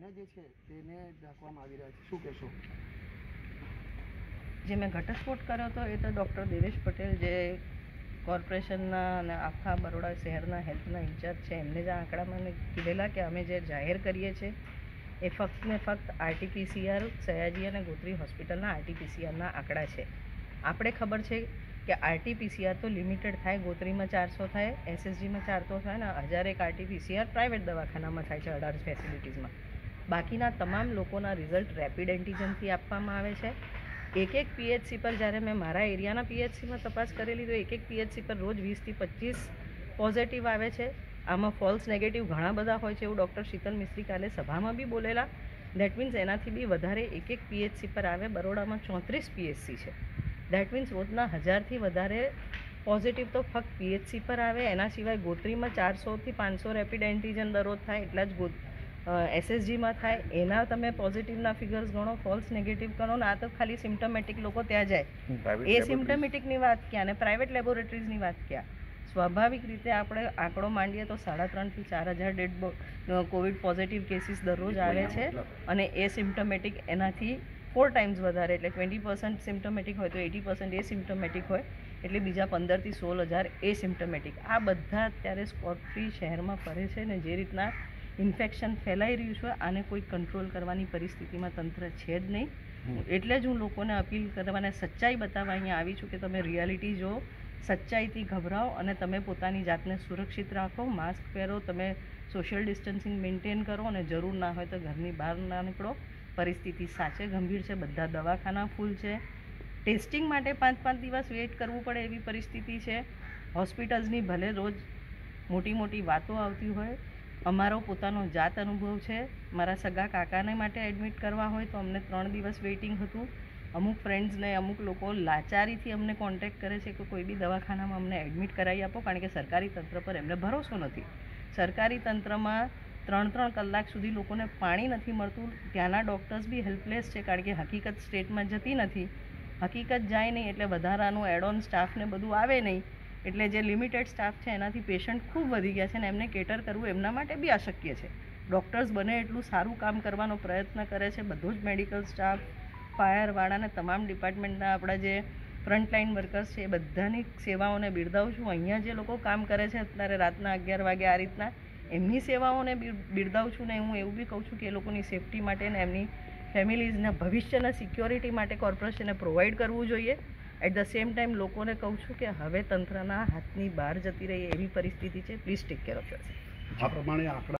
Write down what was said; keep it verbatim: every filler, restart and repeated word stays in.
અહીંયા જે છે તેને ઢાંકવામાં આવી રહ્યા છે, શું કહેશો? જે મેં ઘટસ્ફોટ કર્યો હતો એ તો ડૉક્ટર દેવેશ પટેલ જે કોર્પોરેશનના અને આખા બરોડા શહેરના હેલ્થના ઇન્ચાર્જ છે એમને જ આ આંકડા મને કીધેલા કે અમે જે જાહેર કરીએ છીએ એ ફક્ત ને ફક્ત આરટીપીસીઆર સયાજી અને ગોત્રી હોસ્પિટલના આરટીપીસીઆરના આંકડા છે. આપણે ખબર છે કે આરટીપીસીઆર તો લિમિટેડ થાય, ગોત્રીમાં ચારસો થાય, એસએસજીમાં ચારસો થાય ને હજાર એક આરટીપીસીઆર પ્રાઇવેટ દવાખાનામાં થાય છે અઢાર ફેસિલિટીઝમાં. બાકીના તમામ લોકોના રિઝલ્ટ રેપિડ એન્ટીજનથી આપવામાં આવે છે. એક એક પીએચસી પર જ્યારે મેં મારા એરિયાના પીએચસીમાં તપાસ કરેલી તો એક એક પીએચસી પર રોજ વીસથી પચીસ પોઝિટિવ આવે છે. આમાં ફોલ્સ નેગેટિવ ઘણા બધા હોય છે એવું ડૉક્ટર શીતલ મિસ્ત્રી કાલે સભામાં બી બોલેલા. દેટ મીન્સ એનાથી બી વધારે એક એક પીએચસી પર આવે. બરોડામાં ચોત્રીસ પીએચસી છે. દેટ મીન્સ રોજના હજારથી વધારે પોઝિટિવ તો ફક્ત પીએચસી પર આવે. એના સિવાય ગોત્રીમાં ચારસોથી પાંચસો રેપિડ એન્ટીજન દરરોજ થાય, એટલા જ ગોત એસએસજીમાં થાય. એના તમે પોઝિટિવના ફિગર્સ ગણો, ફોલ્સ નેગેટિવ ગણો ને આ તો ખાલી સિમ્ટમેટિક લોકો ત્યાં જાય. એ સિમ્ટમેટિકની વાત ક્યાં અને પ્રાઇવેટ લેબોરેટરીઝની વાત ક્યાં? સ્વાભાવિક રીતે આપણે આંકડો માંડીએ તો સાડા ત્રણથી ચાર હજાર ડેડ કોવિડ પોઝિટિવ કેસીસ દરરોજ આવે છે અને એ સિમ્ટમેટિક એનાથી ફોર ટાઈમ્સ વધારે, એટલે ટ્વેન્ટી પર્સન્ટ સિમ્ટમેટિક હોય તો એટી પર્સન્ટ એ સિમ્ટમેટિક હોય, એટલે બીજા પંદરથી સોળ હજાર એ સિમ્ટમેટિક. આ બધા અત્યારે સ્કોર્પી શહેરમાં ફરે છે ને જે રીતના ઇન્ફેક્શન ફેલાઈ રહ્યું છે આને કોઈ કંટ્રોલ કરવાની પરિસ્થિતિમાં તંત્ર છે જ નહીં. એટલે જ હું લોકોને અપીલ કરવાને સચ્ચાઈ બતાવવા અહીંયા આવી છું કે તમે રિયાલિટી જો, સચ્ચાઈથી ગભરાઓ અને તમે પોતાની જાતને સુરક્ષિત રાખો, માસ્ક પહેરો, તમે સોશિયલ ડિસ્ટન્સિંગ મેન્ટેન કરો અને જરૂર ના હોય તો ઘરની બહાર ના નીકળો. પરિસ્થિતિ સાચે ગંભીર છે, બધા દવાખાના ફૂલ છે. ટેસ્ટિંગ માટે પાંચ પાંચ દિવસ વેઇટ કરવું પડે એવી પરિસ્થિતિ છે. હોસ્પિટલ્સની ભલે રોજ મોટી મોટી વાતો આવતી હોય, અમારો પોતાનો જાત અનુભવ છે. મારા સગા કાકાને માટે એડમિટ કરવા હોય તો અમને ત્રણ દિવસ વેઇટિંગ હતું. અમુક ફ્રેન્ડ્સને અમુક લોકો લાચારીથી અમને કોન્ટેક્ટ કરે છે કે કોઈ બી દવાખાનામાં અમને એડમિટ કરાવી આપો, કારણ કે સરકારી તંત્ર પર એમને ભરોસો નથી. સરકારી તંત્રમાં ત્રણ ત્રણ કલાક સુધી લોકોને પાણી નથી મળતું. ત્યાંના ડૉક્ટર્સ બી હેલ્પલેસ છે, કારણ કે હકીકત સ્ટેટમાં જતી નથી. હકીકત જાય નહીં એટલે વધારાનું એડ ઓન સ્ટાફને બધું આવે નહીં, એટલે જે લિમિટેડ સ્ટાફ છે એનાથી પેશન્ટ ખૂબ વધી ગયા છે અને એમને કેટર કરવું એમના માટે બી અશક્ય છે. ડૉક્ટર્સ બને એટલું સારું કામ કરવાનો પ્રયત્ન કરે છે, બધો જ મેડિકલ સ્ટાફ, ફાયરવાળાને તમામ ડિપાર્ટમેન્ટના આપણા જે ફ્રન્ટલાઇન વર્કર્સ છે એ બધાની સેવાઓને બિરદાવું છું. અહીંયા જે લોકો કામ કરે છે અત્યારે રાતના અગિયાર વાગે આ રીતના, એમની સેવાઓને બિરદાવું છું ને હું એવું બી કહું છું કે એ લોકોની સેફટી માટે ને એમની ફેમિલીઝના ભવિષ્યના સિક્યોરિટી માટે કોર્પોરેશને પ્રોવાઈડ કરવું જોઈએ. એટ ધ સેમ ટાઈમ લોકોને કહું છું કે હવે તંત્રના હાથની બહાર જતી રહી એવી પરિસ્થિતિ છે. Please take care of yourself. આ પ્રમાણે આંકડા